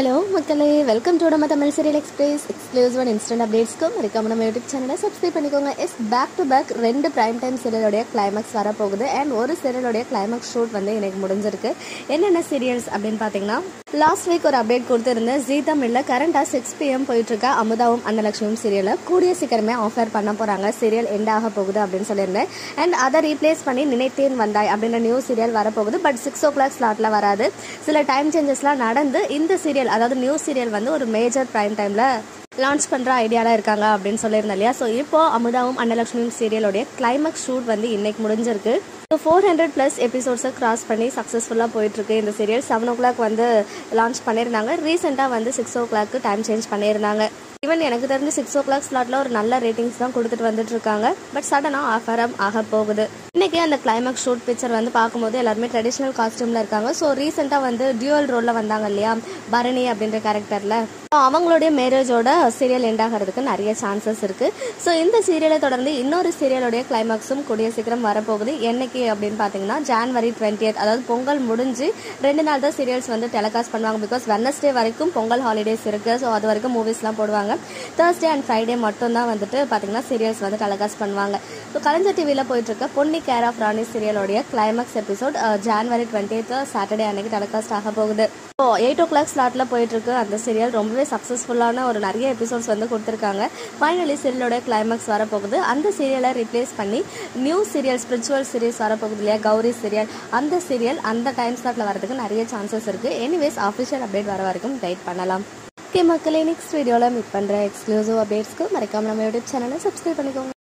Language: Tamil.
ஹலோ மக்களே, வெல்கம் டு நம்ம Tamil serial express exclusive and instant அப்டேட்ஸ்க்கு மறக்காம நம்ம யூடியூப் சேனலை சப்ஸ்கிரைப் பண்ணிக்கோங்க. Back to back 2 prime time சீரியலோடைய கிளைமேக்ஸ் வரப்போகுது. அண்ட் ஒரு சீரியலோடைய கிளைமேக்ஸ் ஷூட் வந்து எனக்கு முடிஞ்சிருக்கு. என்னென்ன சீரியல்ஸ் அப்படின்னு பார்த்தீங்கன்னா, லாஸ்ட் வீக் ஒரு அப்டேட் கொடுத்துருந்தேன். ஜீ தமிழில் கரண்டாக 6 PM போயிட்டு இருக்க அமுதாவும் அன்னலட்சுமியும் சீரியலை கூடிய சீக்கிரமே ஆஃபர் பண்ண போகிறாங்க. சீரியல் எண்ட் ஆக போகுது அப்படின்னு சொல்லியிருந்தேன். அண்ட் அதை ரீப்ளேஸ் பண்ணி நினைத்தேன் வந்தாய் அப்படின்ற நியூ சீரியல் வரப்போகுது. பட் 6 o'clock ஸ்லாட்டில் வராது. சில டைம் சேஞ்சஸ்லாம் நடந்து இந்த சீரியல், அதாவது நியூ சீரியல் வந்து ஒரு மேஜர் பிரைம் டைம்ல லான்ச் பண்ற ஐடியாலாம் இருக்காங்க அப்படின்னு சொல்லியிருந்தேன் இல்லையா. ஸோ இப்போ அமுதாவும் அன்னலட்சுமியும் சீரியலோடைய கிளைமேக்ஸ் ஷூட் வந்து இன்னைக்கு முடிஞ்சிருக்கு. ஸோ 400+ எபிசோட்ஸை கிராஸ் பண்ணி சக்ஸஸ்ஃபுல்லாக போயிட்டுருக்கு இந்த சீரியல். 7 o'clock வந்து லான்ச் பண்ணியிருந்தாங்க. ரீசெண்டாக வந்து 6 o'clock டைம் சேஞ்ச் பண்ணியிருந்தாங்க. ஈவன் எனக்கு தெரிஞ்சு 6 o'clock ஸ்லாட்டில் ஒரு நல்ல ரேட்டிங்ஸ் தான் கொடுத்துட்டு வந்துட்டு இருக்காங்க. பட் சடனாக ஆஃபரம் ஆக போகுது. இன்னைக்கு அந்த கிளைமேக்ஸ் ஷூட் பிக்சர் வந்து பார்க்கும்போது எல்லாருமே ட்ரெடிஷ்னல் காஸ்டியூமில் இருக்காங்க. ஸோ ரீசெண்டாக வந்து டியூவல் ரோலில் வந்தாங்க இல்லையா, பரணி அப்படின்ற கேரக்டரில். அவங்களுடைய மேரேஜோட சீரியல் எண்ட் ஆகிறதுக்கு நிறைய சான்சஸ் இருக்கு. ஸோ இந்த சீரியலை தொடர்ந்து இன்னொரு சீரியலோடைய கிளைமேக்ஸும் கூடிய சீக்கிரம் வரப்போகுது. என்னைக்கு அப்படின்னு பார்த்தீங்கன்னா, January 20th, அதாவது பொங்கல் முடிஞ்சு 2 நாள் தான் சீரியல்ஸ் வந்து டெலிகாஸ்ட் பண்ணுவாங்க. பிகாஸ் வெட்னஸ்டே வரைக்கும் பொங்கல் ஹாலிடேஸ் இருக்கு. ஸோ அது வரைக்கும் மூவிஸ்லாம் போடுவாங்க. Thursday அண்ட் Friday மட்டும் தான் வந்துட்டு பார்த்தீங்கன்னா சீரியல்ஸ் வந்து டெலிகாஸ்ட் பண்ணுவாங்க. ஸோ கலைஞர் டிவியில் போயிட்டு இருக்க பொன்னி கேர் ஆஃப் ராணி சீரியலோடைய climax episode January 20th Saturday அன்னைக்கு டெலிகாஸ்ட் ஆக போகுது. 8 o'clock ஸ்லாட்டில் போயிட்டு இருக்கு அந்த சீரியல். ரொம்பவே சக்ஸஸ்ஃபுல்லான ஒரு நிறைய எபிசோட்ஸ் வந்து கொடுத்துருக்காங்க. ஃபைனலி சீரியலோட கிளைமேக்ஸ் வரப்போகுது. அந்த சீரியலை ரிப்ளேஸ் பண்ணி நியூ சீரியல், ஸ்பிரிச்சுவல் சீரியல்ஸ் வரப்போகுது இல்லையா, கௌரி சீரியல். அந்த சீரியல் அந்த டைம் ஸ்லாட்டில் வரதுக்கு நிறைய சான்சஸ் இருக்குது. எனிவேஸ் ஆஃபிஷியல் அப்டேட் வர வரைக்கும் வெயிட் பண்ணலாம். ஓகே மக்களே, நெக்ஸ்ட் வீடியோவில் மீட் பண்ணுற எக்ஸ்க்ளூசிவ் அப்டேட்ஸ்க்கு மறக்காம நம்ம யூடியூப் சேனலை சப்ஸ்கிரைப் பண்ணிக்கோங்க.